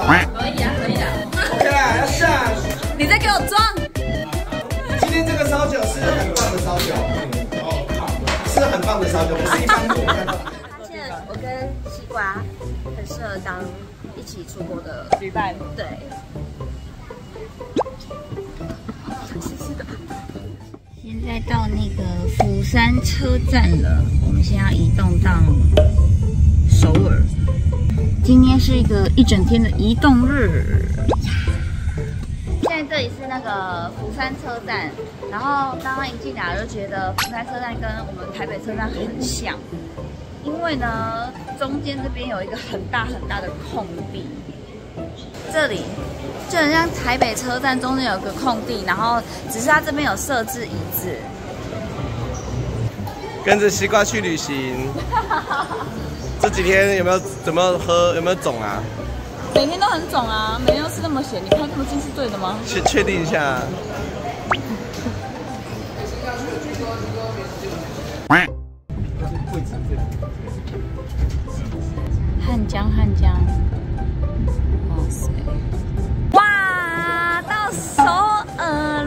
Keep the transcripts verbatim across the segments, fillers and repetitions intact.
可以啊，可以啊。 OK 啦，要下。 你再给我装。 今天这个烧酒是很棒的烧酒，是很棒的烧酒，不是一般的。 发现我跟西瓜很适合当一起出国的旅伴。 对。现在到那个釜山车站了，我们现在要移动到首尔。今天是一个一整天的移动日。现在这里是那个釜山车站，然后刚刚一进来就觉得釜山车站跟我们台北车站很像，因为呢中间这边有一个很大很大的空地，这里就很像台北车站中间有个空地，然后只是它这边有设置椅子。 跟着西瓜去旅行，这几天有没有怎么喝？有没有肿啊？ 每天都很肿啊，每天都吃那么咸，你看这么近是对的吗？ 确确定一下。 汉江，汉江，哇塞，哇，到首尔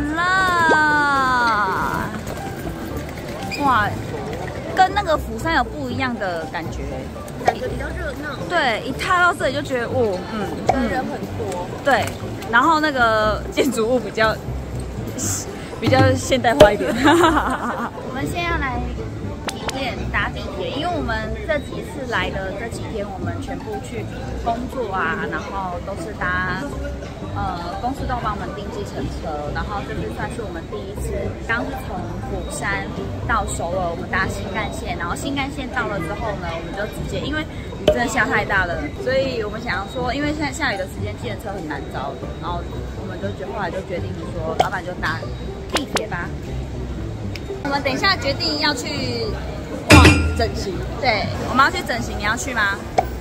了，哇，跟那个釜山有不一样的感觉。 感觉比较热闹， 对，一踏到这里就觉得，哦，嗯， 嗯，人很多， 对，然后那个建筑物比较比较现代化一点。 我们现在要来体验搭地铁，因为我们这几次来的这几天，我们全部去工作啊，然后都是搭，呃，公司都帮我们订计程车，然后这次算是我们第一次，刚是从釜山到首尔，我们搭新干线，然后新干线到了之后呢，我们就直接，因为雨真的下太大了，所以我们想要说，因为现在下雨的时间，计程车很难找，然后我们就决后来就决定说，老板就搭地铁吧。我们等一下决定要去逛整形，对，我们要去整形，你要去吗？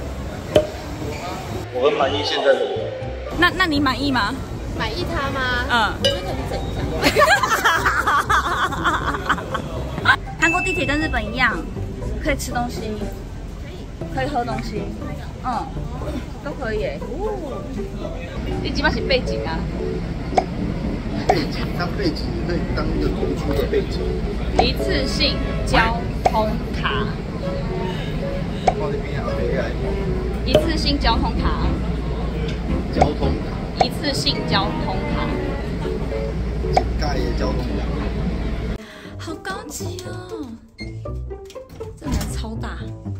我很满意现在的我。 那那你满意吗？ 满意他吗？ 嗯。 我觉得你整一下。 韩国地铁跟日本一样，可以吃东西， 可以， 可以喝东西，嗯，都可以耶。哦，你基本是背景啊。 背景，当背景可以当一个突出的背景。 一次性交通卡。一次性交通卡。 交通卡。 一次性交通卡。 盖交通卡。 好高级哦！这门超大。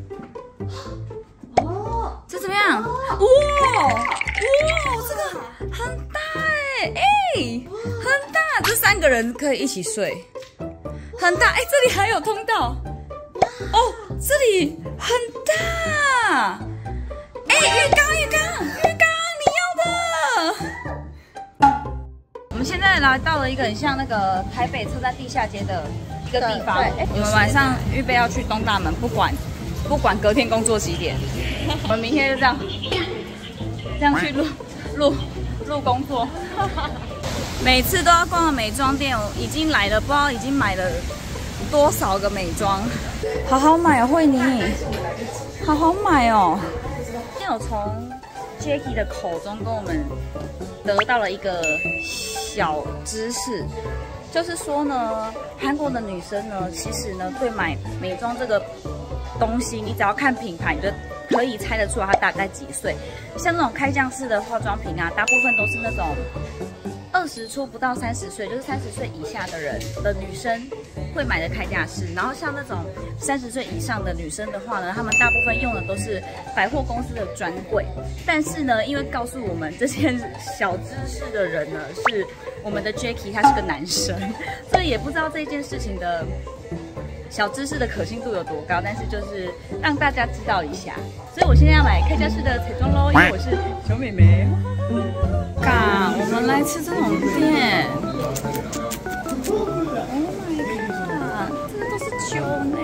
哦，这怎么样？哇哇，这个很大哎哎，很大，这三个人可以一起睡，很大哎，这里还有通道。哦，这里很大。哎，浴缸浴缸浴缸，你要的。我们现在来到了一个很像那个台北车站地下街的一个地方。我们晚上预备要去东大门，不管不管隔天工作几点，我们明天就这样这样去录录录工作。每次都要逛的美妆店，我已经来了，不知道已经买了多少个美妆，好好买哦，慧妮，好好买哦。今天有从 Jacky 的口中跟我们得到了一个小知识，就是说呢，韩国的女生呢，其实呢对买美妆这个东西，你只要看品牌，你就可以猜得出来她大概几岁。像那种开架式的化妆品啊，大部分都是那种二十出不到三十岁，就是三十岁以下的人的女生会买的开架式。然后像那种三十岁以上的女生的话呢，她们大部分用的都是百货公司的专柜。但是呢，因为告诉我们这些小知识的人呢，是我们的 Jacky， 他是个男生，所以也不知道这件事情的小知识的可信度有多高，但是就是让大家知道一下。所以我现在要买开架式的彩妆喽，因为我是小妹妹。嘎，我们来吃这种店。Oh my god， 这个都是酒呢。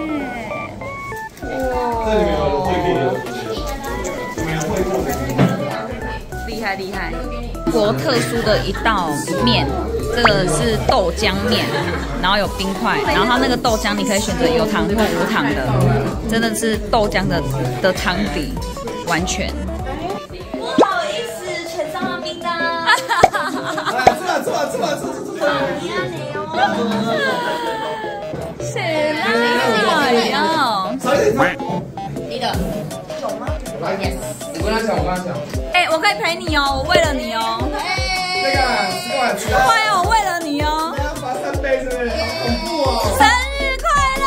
哇，厉害厉害！国特殊的一道面，这个是豆浆面，然后有冰块，然后它那个豆浆你可以选择有糖或无糖的，真的是豆浆的的汤底，完全。 不好意思， 坐吧，坐吧，坐坐坐坐。 谁啦呀？ 少一点。 你的有吗？ 来，我跟他讲，我跟他讲。 哎，我可以陪你哦，我为了你哦。 那个十碗吃。 快哦，我为了你哦。 要罚三杯是不是？好恐怖哦！ 生日快乐，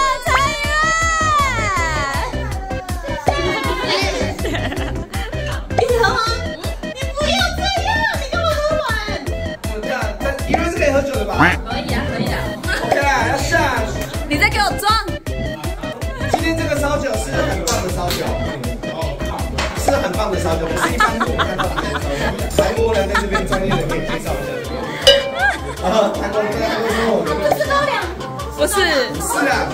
陈宇！ 你喝吗？你不要这样，你干嘛喝完？ 我这样，这一论是可以喝酒的吧？ 可以啊，可以啊。 OK 啦，要下。 你再给我装。 今天这个烧酒是很棒的烧酒，是很棒的烧酒，不是一般我看到的那种烧酒。韩国人在这边专业的可以介绍一下这个。啊，韩国人在韩国说我这个。 不是高粱。 不是。 是啊，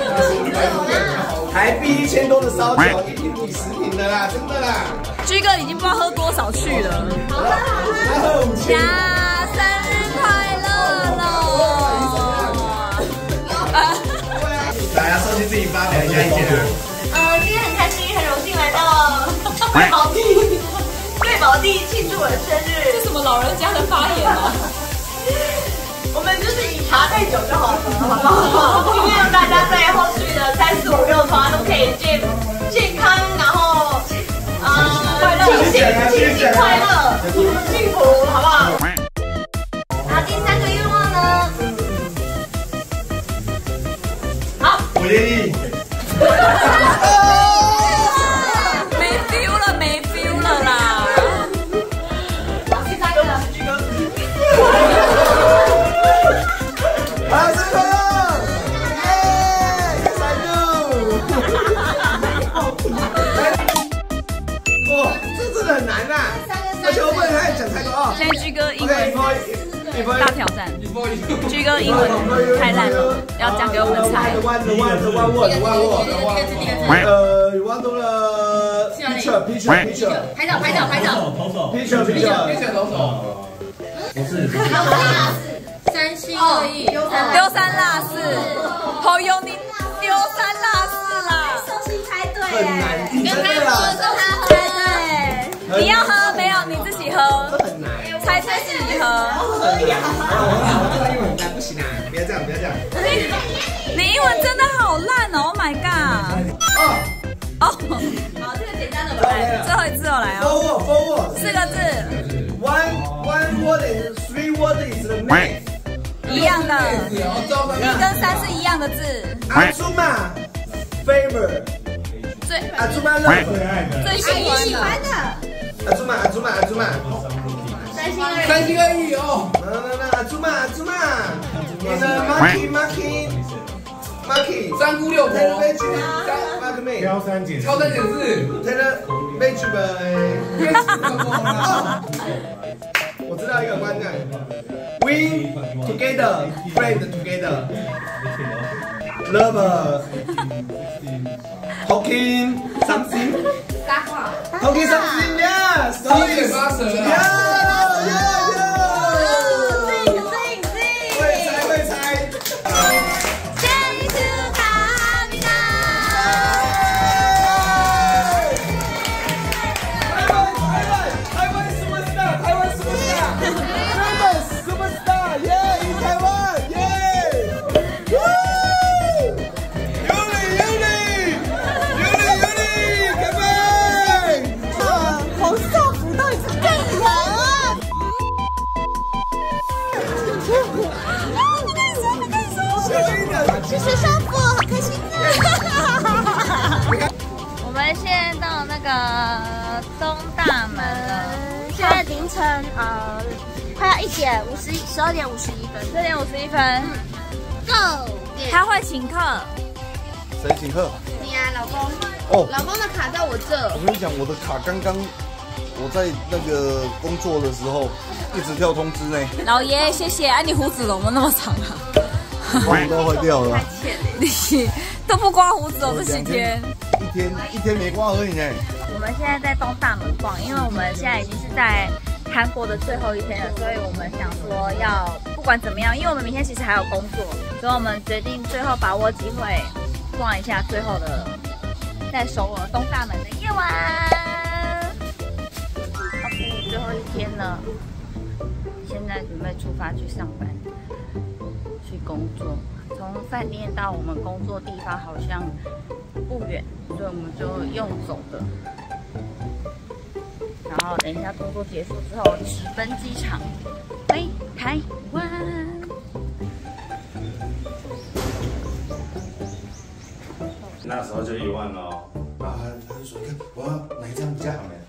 台币一千多的烧酒，一瓶抵十瓶的啦，真的啦。 居哥已经不知道喝多少去了。 好了，他喝五千。 呀，生日快乐喽！ 来啊，收起自己发表一下意见啊。 呃，今天很开心，很荣幸来到贵宝地，贵宝地庆祝我的生日。 这什么老人家的发言啊？ 我们就是以茶代酒就好了，好不好？希望大家在后续的三四五六团都可以健健康，然后呃，庆幸庆幸快乐，幸福，好不好？然后第三个愿望呢？好， 我愿意。 没 feel 了，没 feel 了啦！ 第三个。 好，生日快乐！耶，三六。哇，这真的很难呐，而且我不能太讲太多啊。 现在居哥英 OK， 文大挑战，居哥英文太烂了，要讲给我们猜。 One the one the one word one word。呃，one 到了 picture picture picture。 拍照拍照拍照。 投手 picture picture picture 投手。 不是， 三心二意， 丢三落四，好有你丢三落四啦！ 寿星猜对很难听，真的啦。 他喝对， 你要喝没有？你自己喝， 很难。 猜对是你喝。 这个英文很难，不行啊！不要这样，不要这样。 你你英文真的好烂哦 ！Oh my god！ 哦哦， 好，这个简单的吧。 最后一次我来哦， ，forward forward。 四个字， One one word and three word is the main。 一样的，一跟三是一样的字。 阿祖玛 favor。 最阿祖玛 love。 最喜欢的。 阿祖玛阿祖玛阿祖玛。 三心二意。 三心二意哦。那那那阿祖玛阿祖玛。你的 Marky Marky Marky。三姑六婆。Mark me。 挑三拣四， 挑三拣四。Taylor vegetable。我知道一个观念 ，We together, friend together, lover, talking something, 搭话。 talking something, yes. 七嘴八舌啊！呀呀呀！会猜会猜。台湾 superstar， 台湾 superstar，famous superstar， 耶！in 台湾，耶！有理有理有理有理，干杯！ 黄少福到底是干嘛啊？我跟你说，我跟你说， 小一点， 谢谢少福，好开心啊！ 我们现在到那个东大门了， 现在凌晨呃快要一点五十十二点五十一分， 四点五十一分， Go！ 他会请客。 谁请客？ 你啊，老公， 哦， 老公的卡在我这。 我跟你讲，我的卡刚刚我在那个工作的时候一直跳通知呢， 老爷，谢谢。哎、啊，你胡子怎么那么长啊？ 胡子都坏掉了， 你都不刮胡子哦，这几天。 一天一天没刮而已呢。 我们现在在东大门逛，因为我们现在已经是在韩国的最后一天了，所以我们想说要不管怎么样，因为我们明天其实还有工作，所以我们决定最后把握机会逛一下最后的在首尔东大门的夜晚。OK，最后一天了， 现在准备出发去上班，去工作。从饭店到我们工作地方好像不远，所以我们就用走的。然后等一下工作结束之后，直奔机场回台湾。 那时候就一万喽。 然后他就说：“你看，我要哪一张比较好呢？”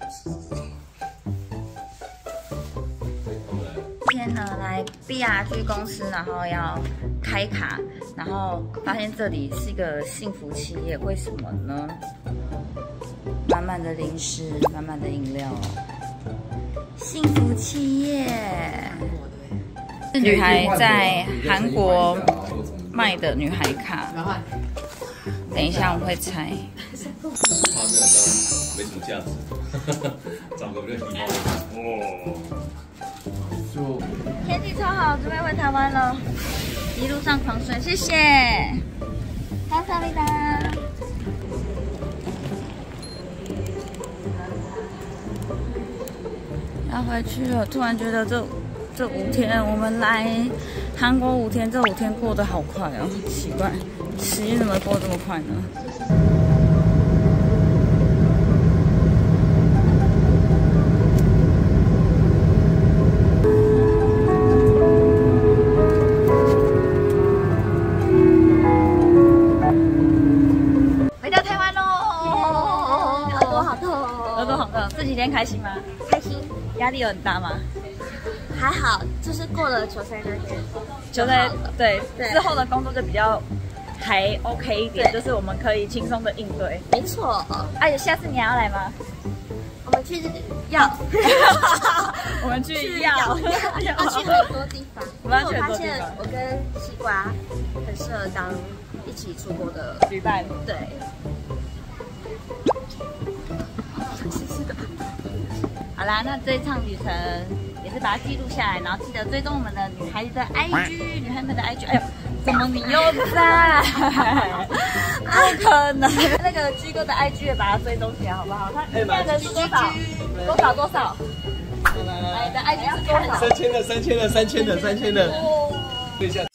今天呢，来 B R G 公司，然后要开卡，然后发现这里是一个幸福企业，为什么呢？满满的零食，满满的饮料，幸福企业。是女孩在韩国卖的女孩卡。等一下我们会拆。 画面很没什么价值，找个比较礼貌的哦。就天气超好，准备回台湾了，一路上狂睡，谢谢。康萨利达。要回去了，突然觉得这这五天我们来韩国五天，这五天过得好快哦，奇怪，时间怎么过这么快呢？回到台湾喽， 耳朵好痛， 耳朵好痛，这几天开心吗？ 开心。 压力有很大吗？ 还好，就是过了球赛那天， 球赛对对之后的工作就比较还 OK 一点，就是我们可以轻松的应对。 没错。 哎，下次你还要来吗？ 我们去要， 我们去要要要去很多地方。 我们要去因为我发很多地方现我跟西瓜很适合当一起出国的旅伴。 对。 好啦，那这一趟旅程也是把它记录下来，然后记得追踪我们的女孩子的 I G， 女孩们的 I G。哎呦，怎么你又在？不可能！那个居哥的 I G 也把它追踪起来，好不好？他现在人数多少？多少多少？哎，你的 I G 是多少？ 三千的，三千的，三千的，三千的。 哦。 对一下。